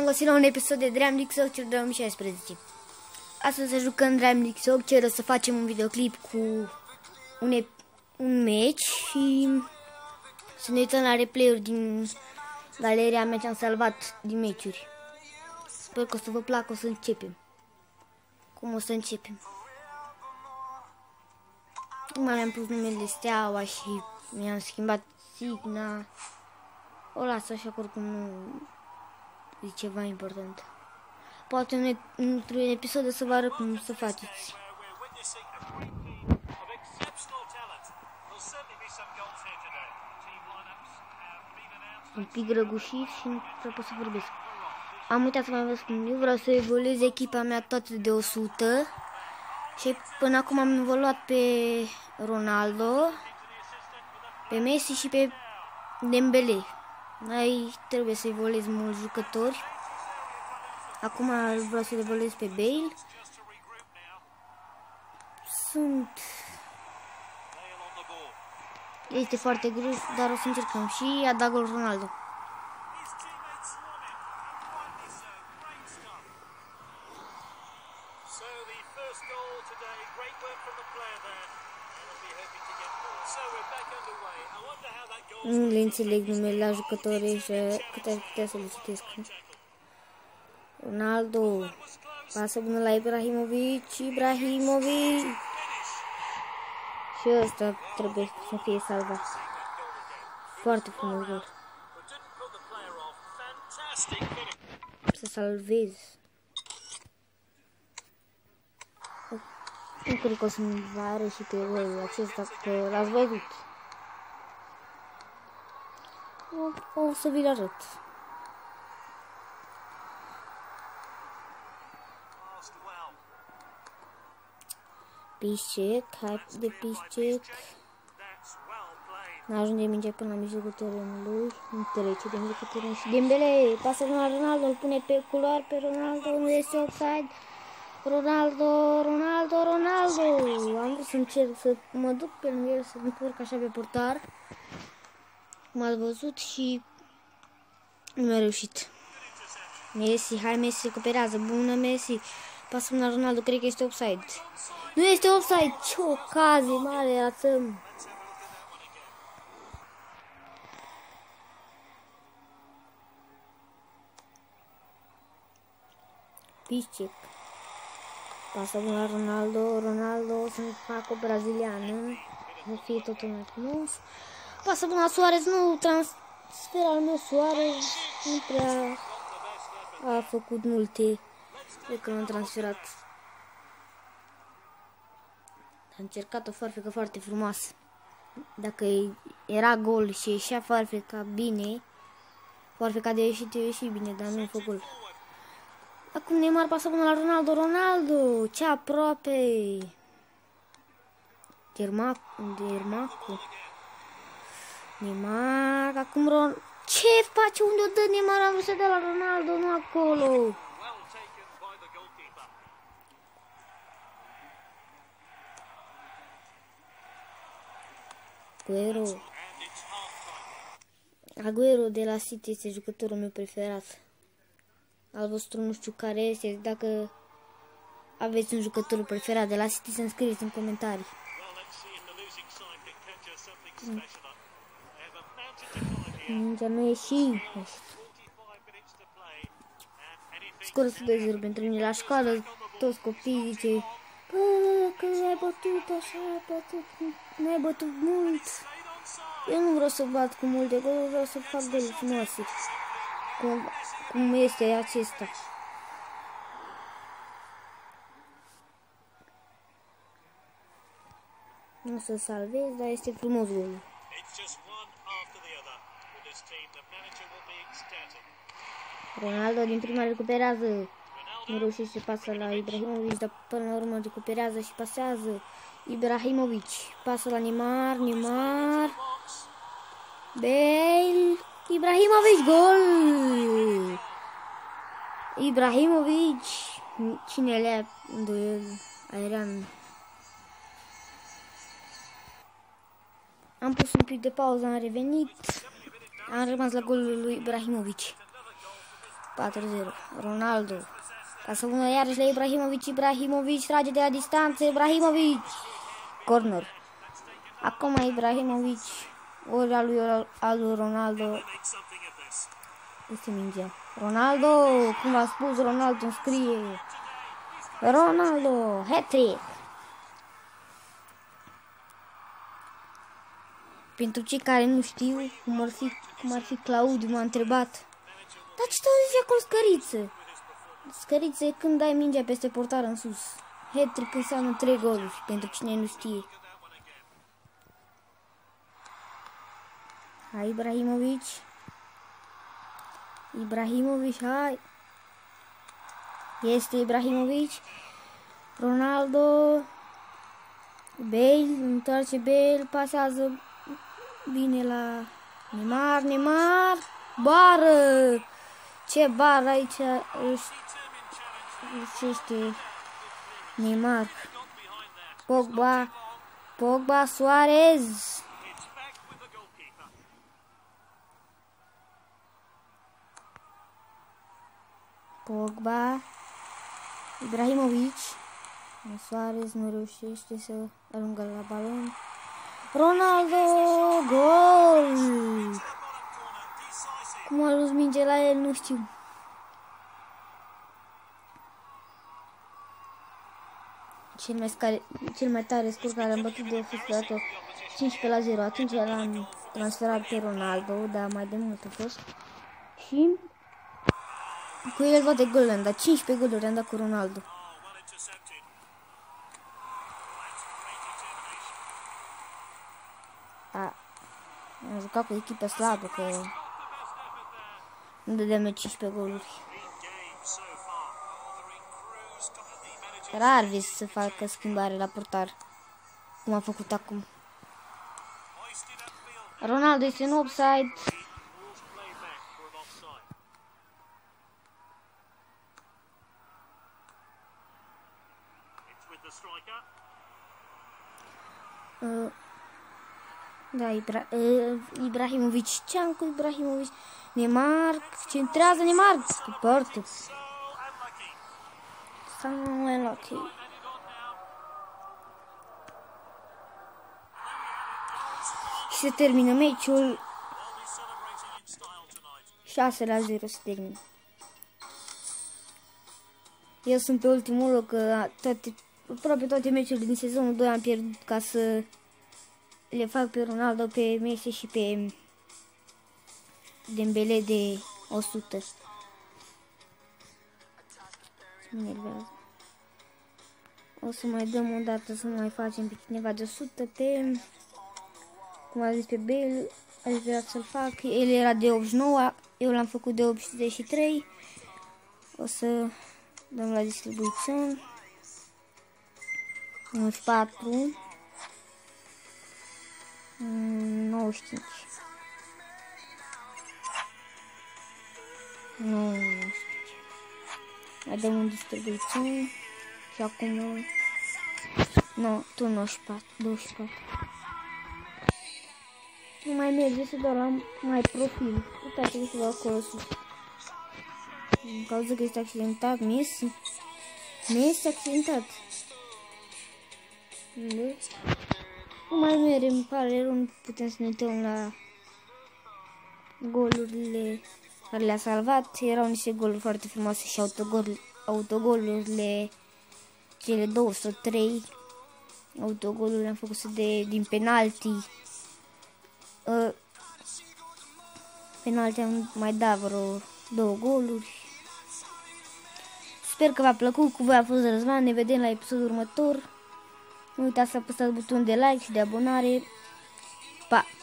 găsit la un episod de Dream League Soccer 2016. Astăzi să jucăm Dream League Soccer, o să facem un videoclip cu un match și să ne uităm la replay-uri din galeria mea ce am salvat din meciuri. Sper că o să vă placă, o să începem. Cum o să începem? Acum mi-am pus numele Steaua și mi-am schimbat signa. O las așa că oricum nu e ceva important. Poate într-un episod o să vă arăt cum să faceți. Un pic răgușit și nu prea pot să vorbesc. Am uitat să mai vă spun, eu vreau să evoluez echipa mea toată de 100. Și până acum am evoluat pe Ronaldo, pe Messi și pe Dembele. Mai trebuie să evoluez mulți jucători. Acum vreau să evoluez pe Bale. Este foarte greu, dar o să încercăm. Și a dat gol Ronaldo. Nu le înțeleg numele la jucători și cât aș putea să le citesc. Ronaldo. Pasă bună la Ibrahimovic. Și ăsta trebuie să fie salvat. Foarte frumos gol. Să salvez. Nu cred că o să-mi va și pe voi acesta, că l-ați văzut. O să vi-l arăt. Piszczek, hai de Piszczek. N-ajunge mingea până la mijlocul terenului. Nu trece de mijlocul terenului. Și Dembele, pasă la Ronaldo, îl pune pe culoar pe Ronaldo, nu este offside. Ronaldo. Am vrut să încerc să mă duc pe lângă el, să mă întorc așa pe portar. Cum ați văzut și nu mi-a reușit. Messi, hai Messi, recuperează, bună Messi. Pasă la Ronaldo, cred că este offside. Nu este offside, ce ocazie mare ratăm. Piszczek. Pasă la Ronaldo să-mi facă o braziliană. Nu fie totul mai frumos. Pasă la Suarez, nu, transfer al meu Suarez nu prea a făcut multe de când am transferat. A încercat o farfecă foarte frumoasă. Dacă era gol și ieșea farfeca bine, farfeca de ieșit bine, dar nu a făcut gol. Acum Neymar pasă până la Ronaldo, ce aproape. Dermacu. Neymar, acum ce face? Unde o dă Neymar? Am vrut să dea la Ronaldo, nu acolo. Aguero de la City este jucătorul meu preferat. Al vostru nu știu care este. Dacă aveți un jucător preferat de la City, să-mi scrieți în comentarii. Mingea nu ieși. Scorul 2-0 pentru mine la școală. Toți copiii zice: bă, că ai bătut așa, nu ai bătut mult. Eu nu vreau să bat cu multe goluri, vreau să fac goluri frumoase. Cum este acesta. Nu o să salvez, dar este frumos golul. Ronaldo din prima recuperează. Nu reușește să pasă la Ibrahimovic, dar până la urmă recuperează și pasează. Ibrahimovic pasă la Neymar. Bale. Ibrahimovic, gol! Ibrahimovic. Cine le-a îndoiel? Aerian. Am pus un pic de pauză, am revenit. Am rămas la golul lui Ibrahimovic. 4-0. Ronaldo. Pasă bună iarăși la Ibrahimovic. Ibrahimovic trage de la distanță. Ibrahimovic. Corner. Acum Ibrahimovic. Ori al lui Ronaldo. Este mingea. Ronaldo. Cum v-a spus, Ronaldo îmi scrie. Ronaldo. Hat-trick. Pentru cei care nu știu, cum ar fi Claudiu m-a întrebat. Dar ce te zice acolo scăriță? Scăriță e când dai mingea peste portar în sus. Hat-trick înseamnă 3 goluri, pentru cine nu știe. Hai Ibrahimovic. Ibrahimovic, hai. Este Ibrahimovic. Ronaldo. Bale, întoarce Bale, pasează bine la Neymar, Neymar. Bară! Ce bară aici este Neymar. Pogba, Suarez. Pogba, Ibrahimovic. Suarez nu reușește să ajungă la balon. Ronaldo, gol! Cum a luat minge la el, nu știu. Cel mai tare scor care am bătut de fost dat 15-0. Atunci l-am transferat pe Ronaldo, dar mai de mult a fost. Și cu el toate golurile am dat. 15 goluri am dat cu Ronaldo. Da. Am jucat cu echipă slabă, că nu dădeam 15 goluri. Rar vezi să facă schimbare la portar, cum a făcut acum. Ronaldo este în offside. Da, Ibrahimovic. Ce-am cu Ibrahimovic? Neymar, centrează Neymar cu portul. Samuel, ok. Și se termină meciul. 6-0 se termină. Eu sunt pe ultimul loc, că aproape toate meciurile din sezonul 2 am pierdut ca să le fac pe Ronaldo, pe Messi și pe Dembele de 100. Mă nervează. O să mai dăm o dată să mai facem pe cineva de 100 pe, cum a zis, pe Bale. Aș vrea să-l fac. El era de 89, eu l-am făcut de 83. O să dăm la distribuție. 94. 95. 95. Mai dăm în distribuție. Și acum nu, tu 94, 24. Nu mai merge să dau la mai profil. Uitați-vă să dau acolo sus. În cauza că este accidentat Messi. Messi accidentat. Nu mai merge, îmi pare rău, nu putem să ne uităm la golurile care le-a salvat. Erau niște goluri foarte frumoase și autogolurile, cele 203 autogoluri le-am făcut din penalti. Penalti am mai dat vreo 2 goluri. Sper că v-a plăcut. Cu voi a fost Răzvan. Ne vedem la episodul următor. Nu uitați să apăsați butonul de like și de abonare. Pa!